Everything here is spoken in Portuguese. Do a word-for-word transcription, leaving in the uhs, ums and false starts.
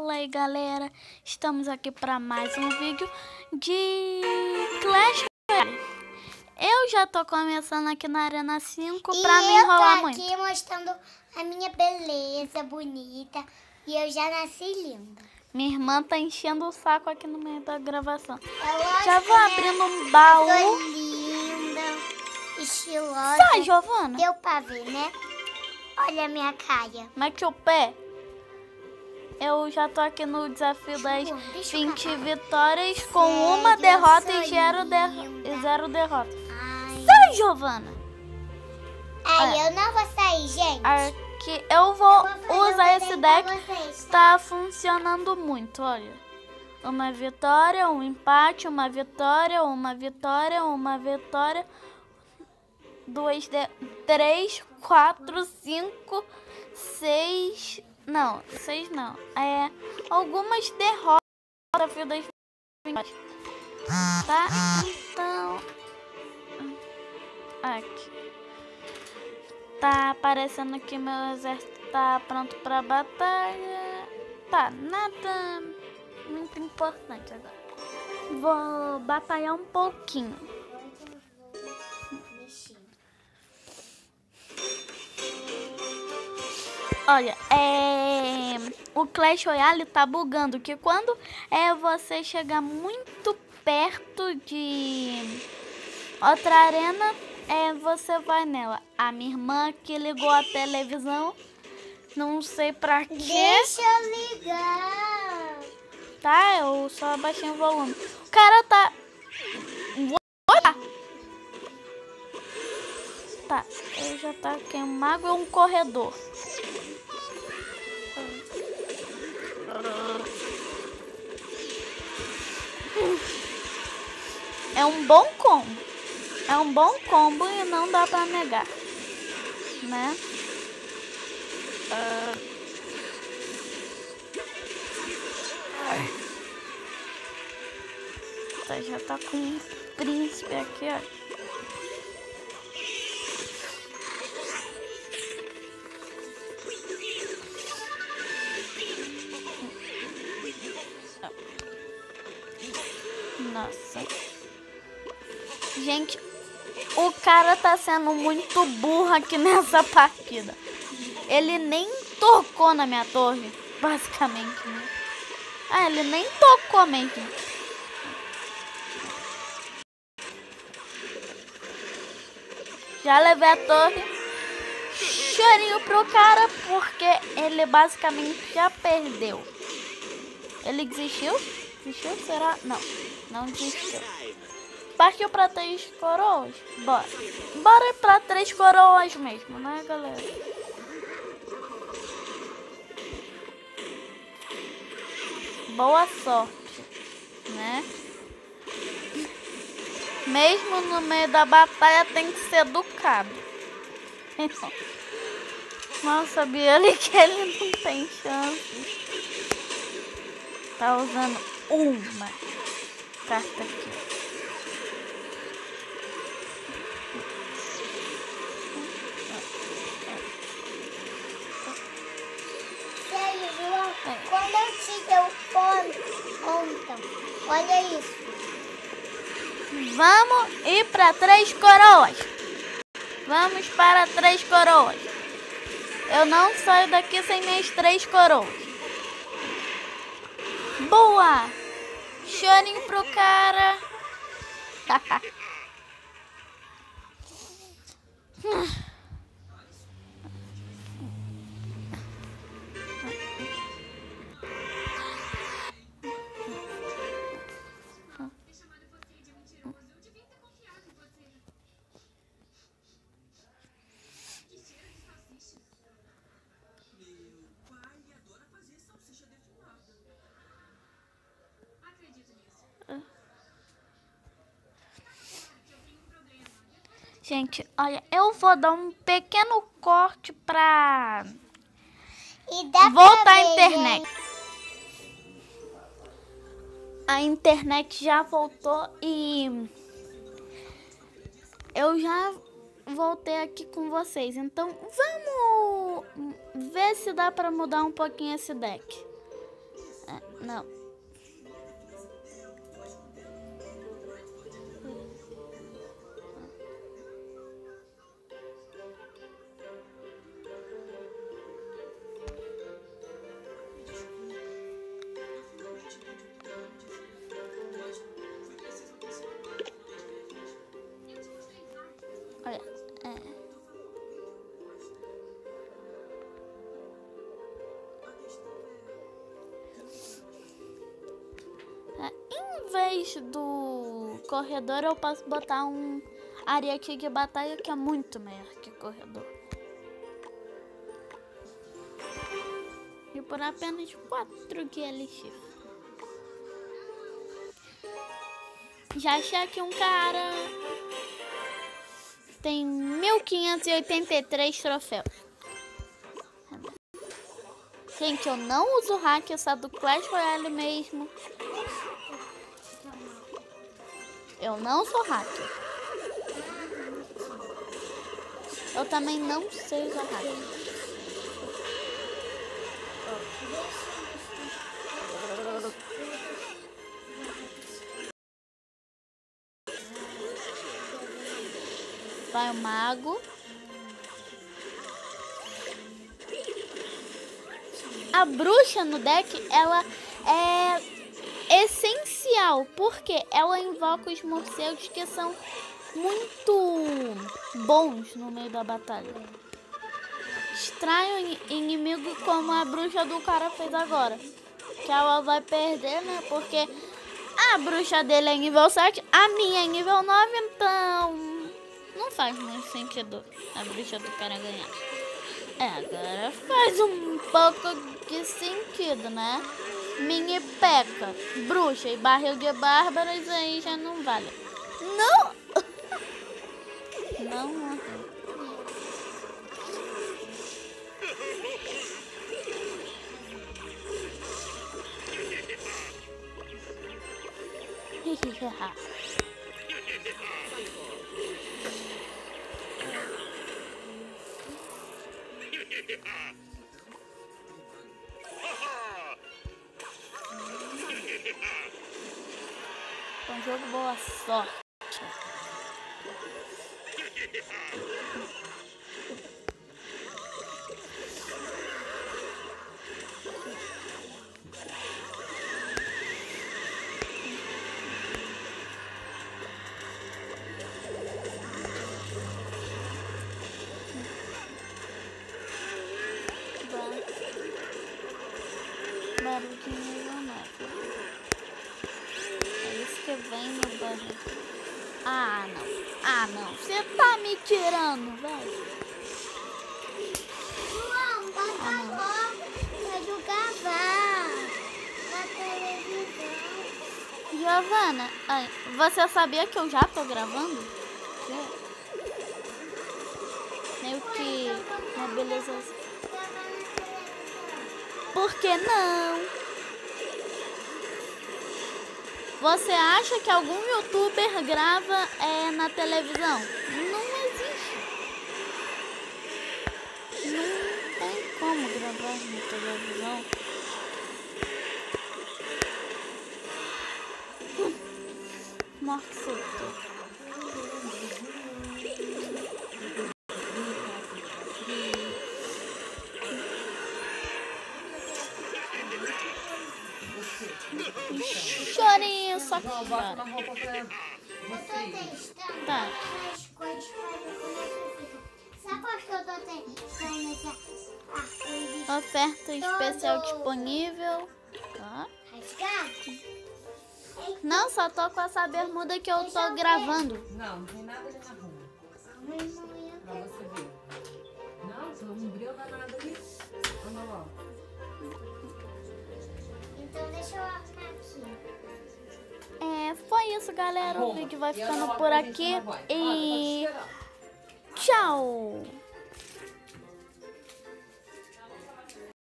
Fala aí, galera, estamos aqui para mais um vídeo de Clash Royale. Eu já tô começando aqui na Arena cinco para não enrolar muito. E eu tô aqui mostrando a minha beleza bonita e eu já nasci linda. Minha irmã tá enchendo o saco aqui no meio da gravação. Eu Já vou abrindo um baú. Sou linda, estilosa. Sai, Giovana. Deu pra ver, né? Olha a minha cara. Mete o pé. Eu já tô aqui no desafio das Deixa vinte eu vitórias com Sério, uma derrota eu e sou zero, der... linda. e zero derrota. Ai, Sai, Giovana. Ai É. eu não vou sair, gente. Aqui eu vou, Eu vou fazer usar um esse desenho pra deck. vocês, Tá funcionando muito, olha. Uma vitória, um empate, uma vitória, uma vitória, uma vitória. Duas, de... três, quatro, cinco, seis... Não, seis não. É, algumas derrotas no desafio das vinte. Tá? Então... Aqui. Tá aparecendo que meu exército tá pronto pra batalha. Tá, nada muito importante agora. Vou batalhar um pouquinho. Olha, é... o Clash Royale tá bugando, que quando é você chegar muito perto de outra arena, é, você vai nela. A minha irmã que ligou a televisão, não sei pra quê. Deixa eu ligar. Tá, eu só abaixei o volume. O cara tá... Olha! Tá, eu já tá aqui um mago e um corredor. É um bom combo. É um bom combo e não dá pra negar, né? Uh... Tá, já tá com um príncipe aqui, ó. Nossa. Gente, o cara tá sendo muito burro aqui nessa partida. Ele nem tocou na minha torre, basicamente, né? Ah, ele nem tocou mesmo. Já levei a torre. Chorinho pro cara, porque ele basicamente já perdeu. Ele desistiu? Desistiu? Será? Não, não desistiu. Partiu pra três coroas? Bora. Bora pra três coroas mesmo, né, galera? Boa sorte, né? Mesmo no meio da batalha tem que ser educado. Mal sabia ele que ele não tem chance. Tá usando uma carta aqui. Sério, João, quando eu te dei ontem, olha isso. Vamos ir para três coroas. Vamos para três coroas. Eu não saio daqui sem minhas três coroas. Boa! Chorinho pro cara. Gente, olha, eu vou dar um pequeno corte pra E dá voltar pra à ver, internet. gente. A internet já voltou e eu já voltei aqui com vocês. Então, vamos ver se dá pra mudar um pouquinho esse deck. Não. Olha, é. Em vez do corredor, eu posso botar um área aqui de batalha que é muito melhor que corredor. E por apenas quatro G L X. Já achei aqui um cara. Tem mil quinhentos e oitenta e três troféus. Gente, eu não uso hack, eu sou do Clash Royale mesmo. Eu não sou hacker. Eu também não sei usar hacker. Vai o mago. A bruxa no deck, ela é essencial, porque ela invoca os morcegos que são muito bons no meio da batalha. Extrai o inimigo como a bruxa do cara fez agora. Que ela vai perder, né? Porque a bruxa dele é nível sete, a minha é nível nove, então não faz muito sentido a bruxa do cara ganhar. É, agora faz um pouco de sentido, né? Mini P.E.K.K.A, bruxa e barril de bárbaros aí já não vale. Não! Não morreu. Bom jogo, boa sorte. Barulhinho nove. É isso que vem no barril. Ah, não. Ah, não. Você tá me tirando, velho. João, bota Ah, não. logo pra jogar vá na televisão. Giovana, ai, você sabia que eu já tô gravando? Meio que uma beleza. Por que não? Você acha que algum youtuber grava é, na televisão? Não existe. Não tem como gravar na televisão. Morcego. Chorinho, só que chora. Eu tô testando Tá. as coisas pra ver como é que fica. Sabe por que eu tô testando esse arco-íris? Oferta especial Todo. disponível. Tá. Resgate? Não, só tô com essa bermuda que eu tô gravando. Não, não tem nada ali na rua. Meu irmão ia Pra você ver. Não, você não breu danado ali. Anda logo. Então deixa eu arrumar aqui. É, foi isso, galera. O Arruma. vídeo vai E anda ficando logo por pra gente aqui. tomar banho. Olha, tá te E esperando. tchau!